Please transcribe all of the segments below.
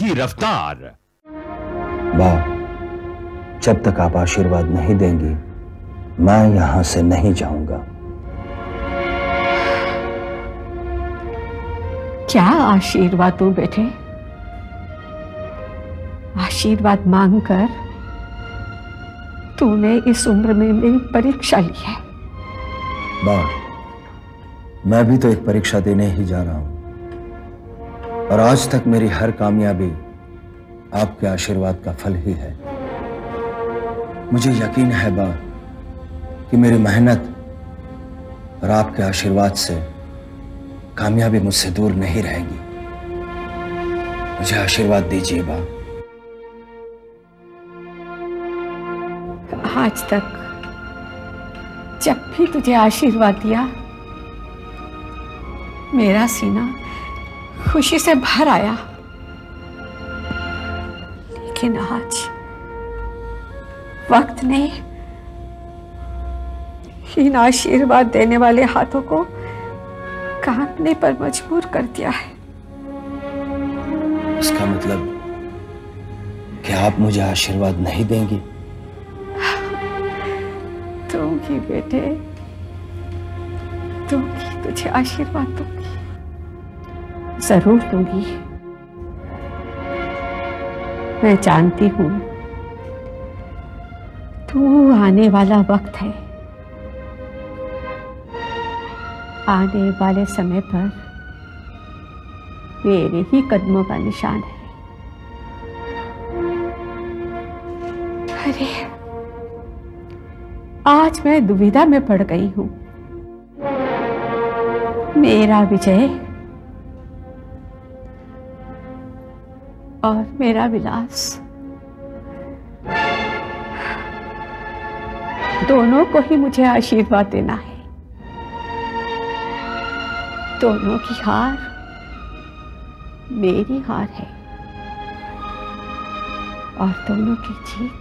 की रफ्तार। बा, जब तक आप आशीर्वाद नहीं देंगी मैं यहां से नहीं जाऊंगा। क्या आशीर्वाद दूं बेटे? आशीर्वाद मांगकर तूने इस उम्र में मेरी परीक्षा ली है। बा, मैं भी तो एक परीक्षा देने ही जा रहा हूं और आज तक मेरी हर कामयाबी आपके आशीर्वाद का फल ही है। मुझे यकीन है बा कि मेरी मेहनत और आपके आशीर्वाद से कामयाबी मुझसे दूर नहीं रहेगी। मुझे आशीर्वाद दीजिए बा। आज तक जब भी तुझे आशीर्वाद दिया मेरा सीना खुशी से भर आया, लेकिन आज वक्त ने इन आशीर्वाद देने वाले हाथों को कांपने पर मजबूर कर दिया है। इसका मतलब कि आप मुझे आशीर्वाद नहीं देंगी? दूंगी बेटे, दूंगी, तुझे आशीर्वाद दूंगी, जरूर दूंगी। मैं जानती हूं तू आने वाला वक्त है, आने वाले समय पर मेरे ही कदमों का निशान है। अरे आज मैं दुविधा में पड़ गई हूं। मेरा विजय और मेरा विलास दोनों को ही मुझे आशीर्वाद देना है। दोनों की हार मेरी हार है और दोनों की जीत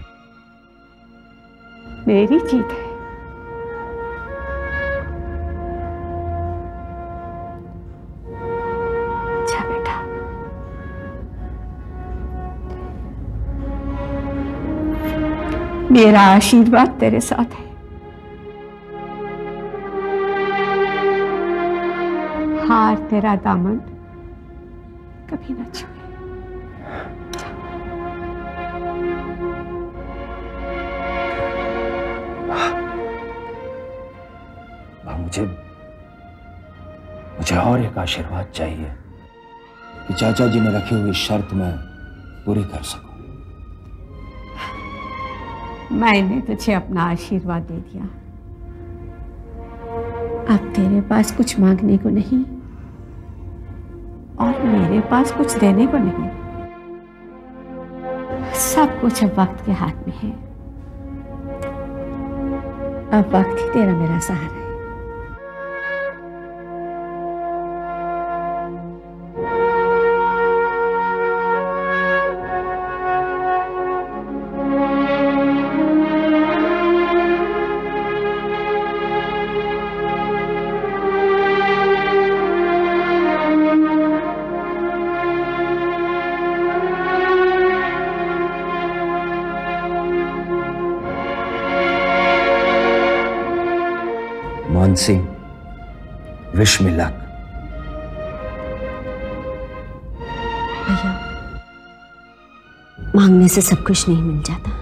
मेरी जीत है। अच्छा बेटा, मेरा आशीर्वाद तेरे साथ है। हार तेरा दामन कभी न छुए। मुझे और एक आशीर्वाद चाहिए कि चाचा जी ने रखी हुई शर्त मैं पूरी कर सकूं। मैंने तुझे अपना आशीर्वाद दे दिया, अब तेरे पास कुछ मांगने को नहीं और मेरे पास कुछ देने को नहीं। सब कुछ अब वक्त के हाथ में है। अब वक्त ही तेरा मेरा सहारा है। Mansi, wish me luck. भैया, मांगने से सब कुछ नहीं मिल जाता।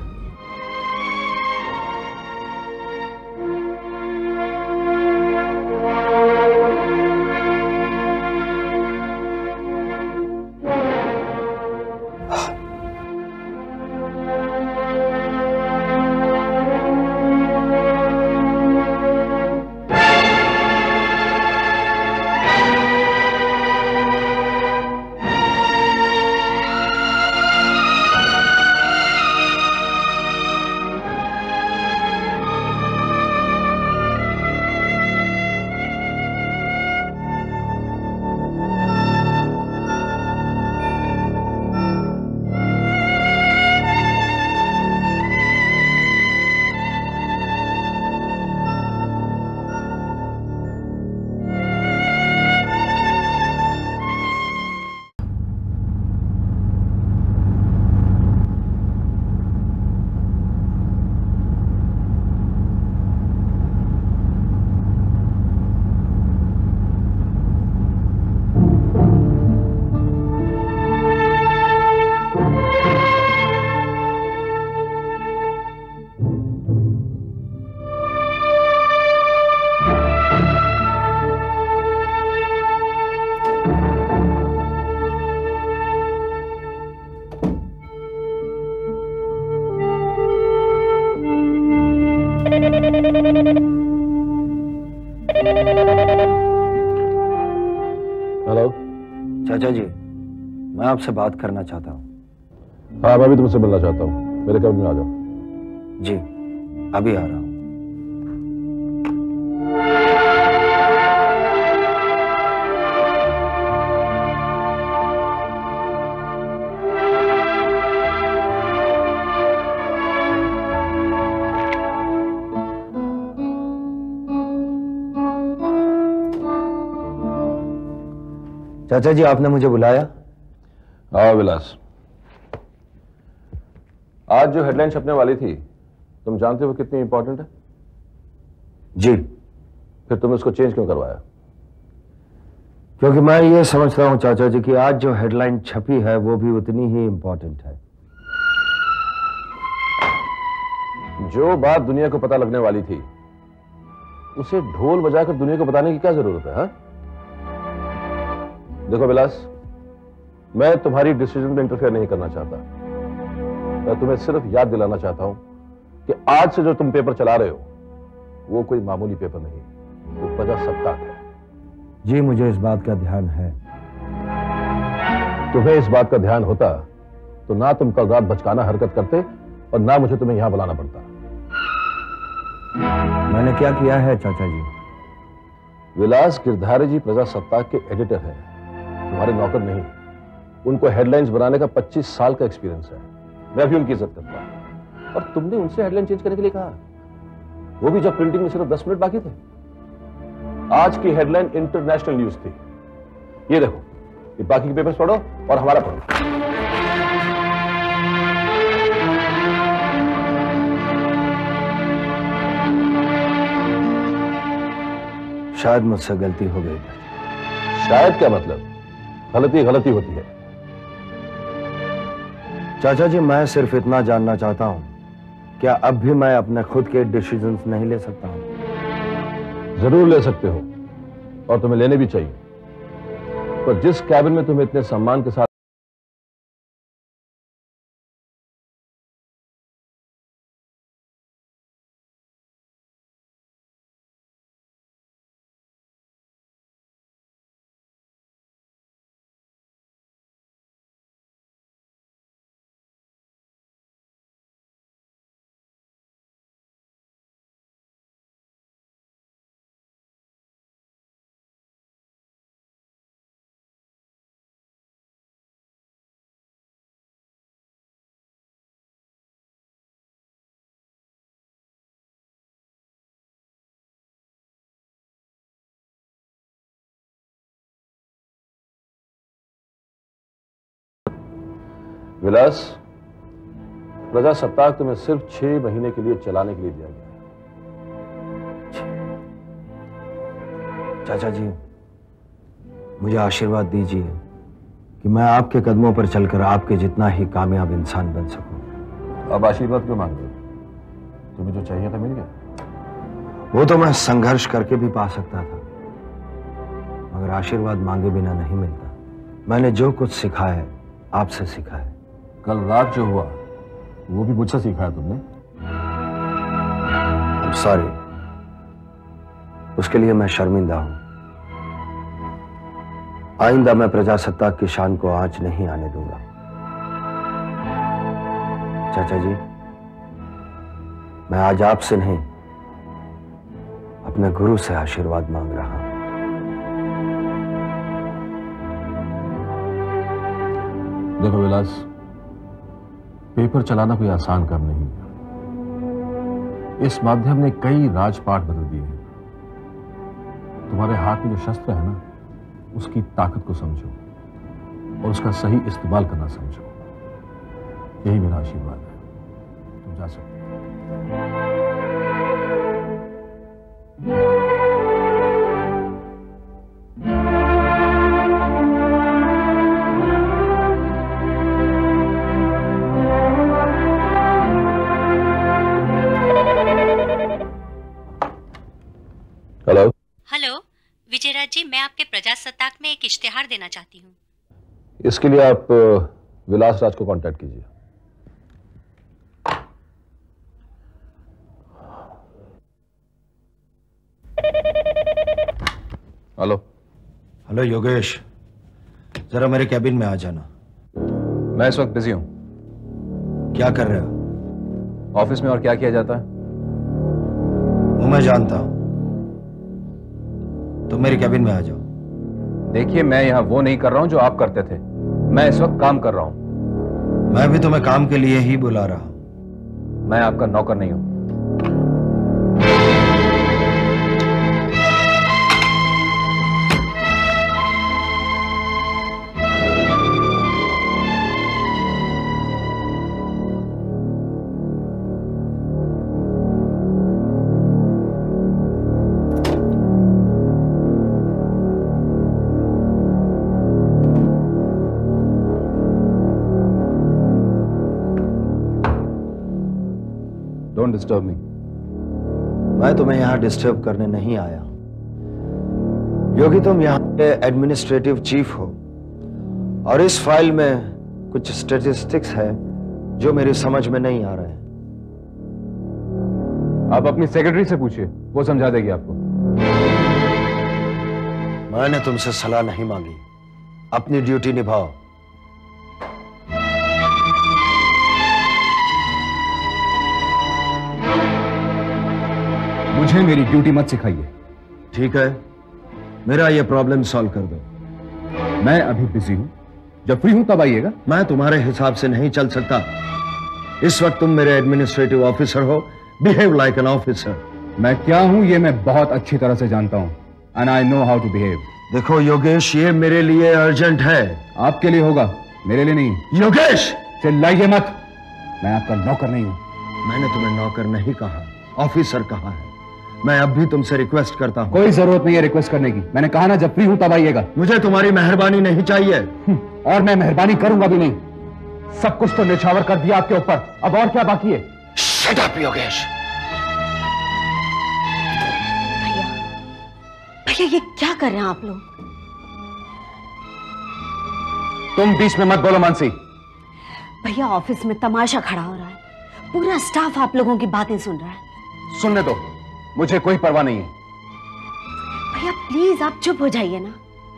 हेलो। चाचा जी, मैं आपसे बात करना चाहता हूँ। हाँ, मैं भी तुमसे मिलना चाहता हूँ। मेरे कैबिन में आ जाओ। जी, अभी आ रहा हूँ। चाचा जी, आपने मुझे बुलाया? हाँ विलास, आज जो हेडलाइन छपने वाली थी, तुम जानते हो कितनी इंपॉर्टेंट है? जी। फिर तुम इसको चेंज क्यों करवाया? क्योंकि मैं ये समझता हूं चाचा जी कि आज जो हेडलाइन छपी है वो भी उतनी ही इंपॉर्टेंट है। जो बात दुनिया को पता लगने वाली थी, उसे ढोल बजाकर दुनिया को बताने की क्या जरूरत है? हा? देखो विलास, मैं तुम्हारी डिसीजन में इंटरफेयर नहीं करना चाहता। मैं तुम्हें सिर्फ याद दिलाना चाहता हूं कि आज से जो तुम पेपर चला रहे हो वो कोई मामूली पेपर नहीं, वो प्रजासत्ताक है। जी, मुझे इस बात का ध्यान है। तुम्हें इस बात का ध्यान होता तो ना तुम कल रात बचकाना हरकत करते और ना मुझे तुम्हें यहां बुलाना पड़ता। मैंने क्या किया है चाचा जी? विलास गिरधारी जी प्रजासत्ताक के एडिटर हैं, तुम्हारे नौकर नहीं। उनको हेडलाइंस बनाने का 25 साल का एक्सपीरियंस है। मैं भी उनकी इज्जत करता हूं। और तुमने उनसे हेडलाइन चेंज करने के लिए कहा, वो भी जब प्रिंटिंग में सिर्फ 10 मिनट बाकी थे। आज की हेडलाइन इंटरनेशनल न्यूज थी। ये देखो, ये बाकी के पेपर्स पढ़ो और हमारा पढ़ो। शायद मुझसे गलती हो गई। शायद क्या मतलब? गलती गलती होती है। चाचा जी, मैं सिर्फ इतना जानना चाहता हूं, क्या अब भी मैं अपने खुद के डिसीजंस नहीं ले सकता हूं? जरूर ले सकते हो, और तुम्हें लेने भी चाहिए। पर जिस कैबिन में तुम्हें इतने सम्मान के साथ विलास, प्रजासत्ताक तुम्हें सिर्फ 6 महीने के लिए चलाने के लिए दिया गया है। चाचा जी, मुझे आशीर्वाद दीजिए कि मैं आपके कदमों पर चलकर आपके जितना ही कामयाब इंसान बन सकूं। अब आशीर्वाद क्यों मांग रहे हो? तुम्हें जो चाहिए था मिल गया। वो तो मैं संघर्ष करके भी पा सकता था, मगर आशीर्वाद मांगे बिना नहीं मिलता। मैंने जो कुछ सीखा है आपसे सीखा है। कल रात जो हुआ वो भी मुझसे सीखा है तुमने। I'm sorry, उसके लिए मैं शर्मिंदा हूं। आइंदा मैं प्रजासत्ताक की शान को आंच नहीं आने दूंगा। चाचा जी, मैं आज आपसे नहीं अपने गुरु से आशीर्वाद मांग रहा हूं। देखो विलास, पेपर चलाना कोई आसान काम नहीं है। इस माध्यम ने कई राजपाट बदल दिए हैं। तुम्हारे हाथ में जो शस्त्र है ना, उसकी ताकत को समझो और उसका सही इस्तेमाल करना समझो। यही मेरा आशीर्वाद है। तुम जा सकते हो। हेलो। हेलो विजयराज जी, मैं आपके प्रजासत्ताक में एक इश्तिहार देना चाहती हूँ। इसके लिए आप विलास राज को कांटेक्ट कीजिए। हेलो। हेलो योगेश, जरा मेरे कैबिन में आ जाना। मैं इस वक्त बिजी हूं। क्या कर रहे हो? ऑफिस में और क्या किया जाता है? वो मैं जानता हूं। तुम मेरे कैबिन में आ जाओ। देखिए, मैं यहां वो नहीं कर रहा हूं जो आप करते थे। मैं इस वक्त काम कर रहा हूं। मैं भी तुम्हें काम के लिए ही बुला रहा हूं। मैं आपका नौकर नहीं हूं। Don't disturb me. मैं तुम्हें यहां डिस्टर्ब करने नहीं आया। योगी, तुम यहां के एडमिनिस्ट्रेटिव चीफ हो और इस फाइल में कुछ स्टैटिस्टिक्स है जो मेरी समझ में नहीं आ रहे हैं। आप अपनी सेक्रेटरी से पूछिए, वो समझा देगी आपको। मैंने तुमसे सलाह नहीं मांगी। अपनी ड्यूटी निभाओ। मुझे मेरी ड्यूटी मत सिखाइए। ठीक है, मेरा ये प्रॉब्लम सॉल्व कर दो। मैं अभी बिजी हूं, जब फ्री हूं तब आइएगा। मैं तुम्हारे हिसाब से नहीं चल सकता। इस वक्त तुम मेरे एडमिनिस्ट्रेटिव ऑफिसर हो। Behave like an officer. मैं क्या हूं ये मैं बहुत अच्छी तरह से जानता हूं, and I know how to behave. देखो योगेश, ये मेरे लिए अर्जेंट है। आपके लिए होगा, मेरे लिए नहीं। योगेश, चिल्लाइए मत। मैं आपका नौकर नहीं हूं। मैंने तुम्हें नौकर नहीं कहा, ऑफिसर कहा है। मैं अब भी तुमसे रिक्वेस्ट करता हूं। कोई जरूरत नहीं है रिक्वेस्ट करने की। मैंने कहा ना, जब फ्री हूं तब आइएगा। मुझे तुम्हारी मेहरबानी नहीं चाहिए। और मैं मेहरबानी करूंगा भी नहीं। सब कुछ तो निछावर कर दिया आपके ऊपर, अब और क्या बाकी है? Shut up Yogesh. भैया, भैया ये क्या कर रहे हैं आप लोग? तुम बीच में मत बोलो मानसी। भैया ऑफिस में तमाशा खड़ा हो रहा है। पूरा स्टाफ आप लोगों की बातें सुन रहा है। सुनने दो, मुझे कोई परवाह नहीं है। भैया प्लीज आप चुप हो जाइए ना।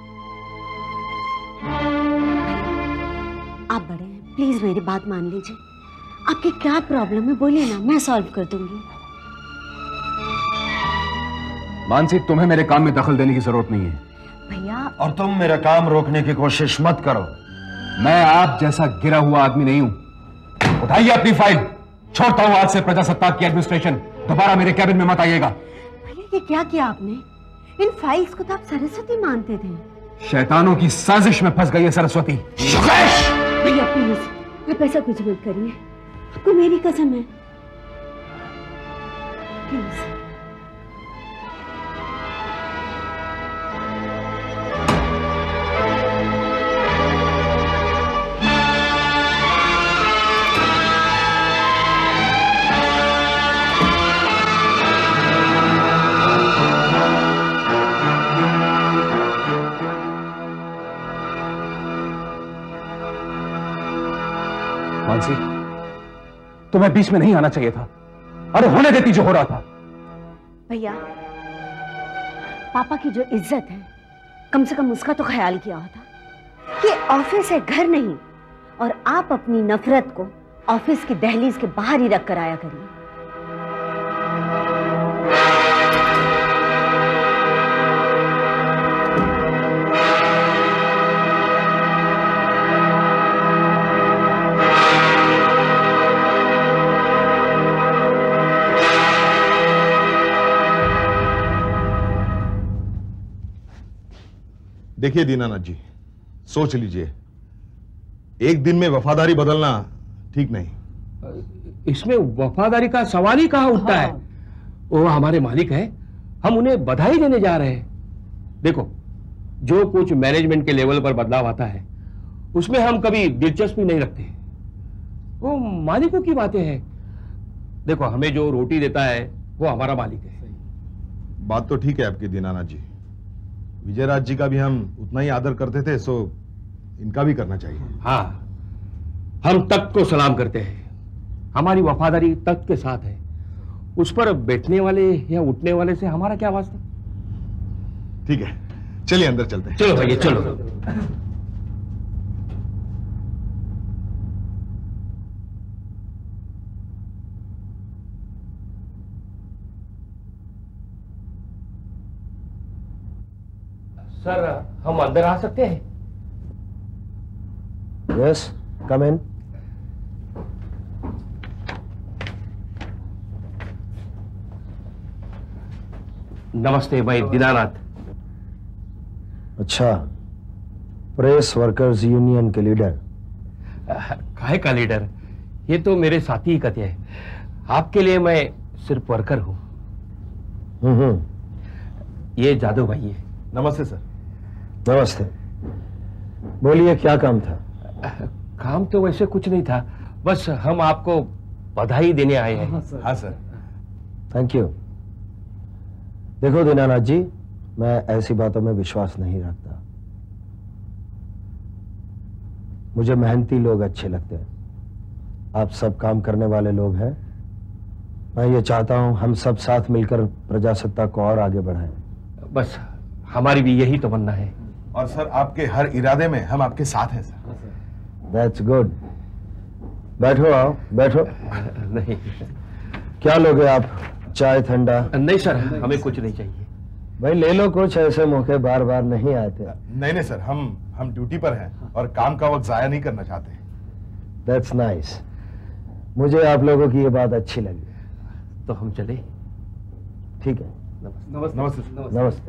आप बड़े हैं, प्लीज मेरी बात मान लीजिए। आपकी क्या प्रॉब्लम है बोलिए ना, मैं सॉल्व कर दूंगी। मानसी, तुम्हें मेरे काम में दखल देने की जरूरत नहीं है। भैया, और तुम मेरा काम रोकने की कोशिश मत करो। मैं आप जैसा गिरा हुआ आदमी नहीं हूं। उठाइए अपनी फाइल। छोड़ता हूं आज से प्रजासत्ताक की एडमिनिस्ट्रेशन। दोबारा मेरे कैबिन में मत आइएगा। भैया ये क्या किया आपने? इन फाइल्स को तो आप सरस्वती मानते थे। शैतानों की साजिश में फंस गई है सरस्वती। भैया प्लीज आप ऐसा कुछ मत करिए, आपको मेरी कसम है। प्लीज। मानसी, तुम्हें बीच में नहीं आना चाहिए था। अरे होने देती जो हो रहा था। भैया, पापा की जो इज्जत है, कम से कम उसका तो ख्याल किया होता। ये ऑफिस है, घर नहीं। और आप अपनी नफरत को ऑफिस की दहलीज के बाहर ही रख कर आया करिए। देखिए दीनानाथ जी, सोच लीजिए, एक दिन में वफादारी बदलना ठीक नहीं। इसमें वफादारी का सवाल ही कहां उठता है। वो हमारे मालिक हैं, हम उन्हें बधाई देने जा रहे हैं। देखो, जो कुछ मैनेजमेंट के लेवल पर बदलाव आता है उसमें हम कभी दिलचस्पी नहीं रखते। वो मालिकों की बातें हैं। देखो, हमें जो रोटी देता है वो हमारा मालिक है। बात तो ठीक है आपकी दीनानाथ जी। विजयराज जी का भी हम उतना ही आदर करते थे, सो इनका भी करना चाहिए। हाँ, हम तख्त को सलाम करते हैं। हमारी वफादारी तख्त के साथ है। उस पर बैठने वाले या उठने वाले से हमारा क्या वास्ता। ठीक है, चलिए अंदर चलते हैं। चलो भैया चलो। सर हम अंदर आ सकते हैं? Yes, come in. नमस्ते, मैं दीनानाथ। अच्छा, प्रेस वर्कर्स यूनियन के लीडर? काहे का लीडर? ये तो मेरे साथी ही कहते हैं। आपके लिए मैं सिर्फ वर्कर हूँ। ये जादू भाई है। नमस्ते सर। नमस्ते। बोलिए, क्या काम था? काम तो वैसे कुछ नहीं था, बस हम आपको बधाई देने आए हैं। हाँ सर। Thank you. देखो दीनानाथ जी, मैं ऐसी बातों में विश्वास नहीं रखता। मुझे मेहनती लोग अच्छे लगते हैं। आप सब काम करने वाले लोग हैं। मैं ये चाहता हूं हम सब साथ मिलकर प्रजासत्ताक को और आगे बढ़ाएं। बस हमारी भी यही तमन्ना है। और सर, आपके हर इरादे में हम आपके साथ हैं सर। That's good. बैठो, आओ बैठो। नहीं। क्या लोगे आप? चाय, ठंडा? नहीं सर, हमें कुछ नहीं चाहिए। भाई ले लो कुछ, ऐसे मौके बार बार नहीं आते। नहीं सर, हम ड्यूटी पर हैं और काम का वक्त जाया नहीं करना चाहते। That's nice. मुझे आप लोगों की ये बात अच्छी लगी। तो हम चले? ठीक है। नमस्ते। नमस्ते। नमस्ते।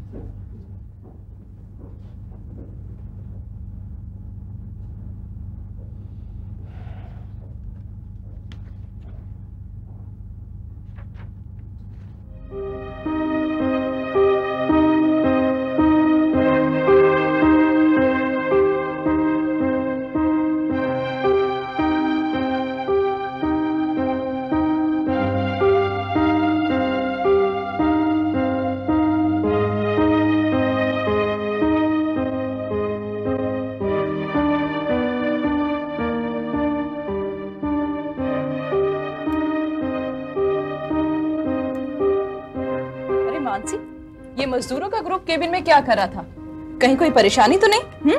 ये मजदूरों का ग्रुप केबिन में क्या कर रहा था? कहीं कोई परेशानी तो नहीं?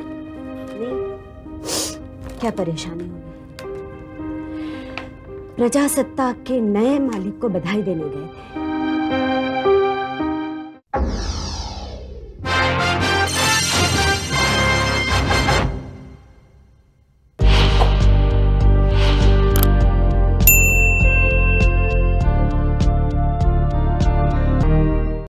नहीं, क्या परेशानी होगी? प्रजासत्ताक के नए मालिक को बधाई देने गए थे।